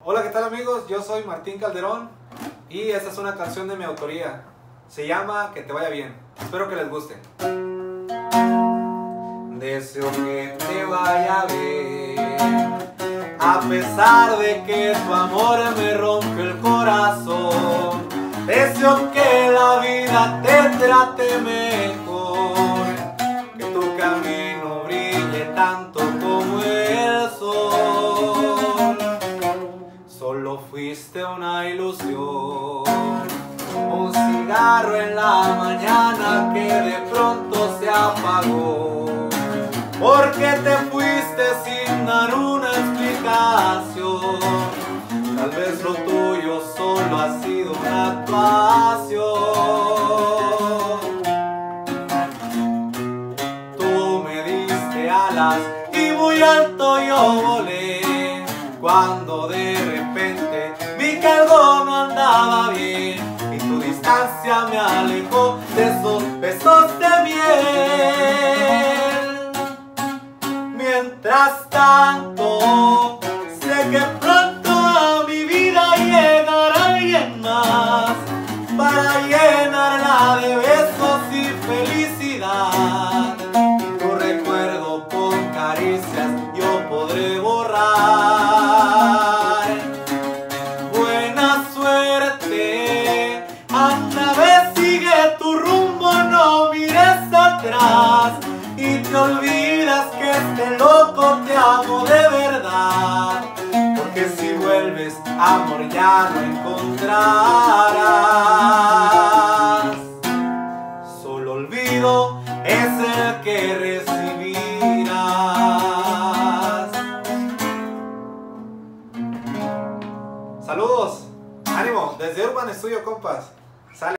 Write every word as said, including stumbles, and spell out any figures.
Hola, ¿qué tal amigos? Yo soy Martín Calderón y esta es una canción de mi autoría. Se llama Que te vaya bien. Espero que les guste. Deseo que te vaya bien, a pesar de que tu amor me rompe el corazón. Deseo que la vida te trate mejor, que tu camino brille tanto como el sol. Solo fuiste una ilusión, un cigarro en la mañana que de pronto se apagó, porque te fuiste sin dar una explicación. Tal vez lo tuyo solo ha sido una actuación. Tú me diste alas y muy alto yo volé, cuando de repente vi que algo no andaba bien, y tu distancia me alejó de esos besos de miel. Mientras tanto, sé que pronto a mi vida llegará alguien más para llenarla de besos y felicidad. Y tu recuerdo con caricias yo podré borrar. Buena suerte, anda, ve, sigue tu rumbo, no mires atrás y te olvidas que este loco te amo de verdad, porque si vuelves amor ya no encontrarás. Solo olvido es el que recibirás. Saludos, ánimo, desde Urban Studio, compas.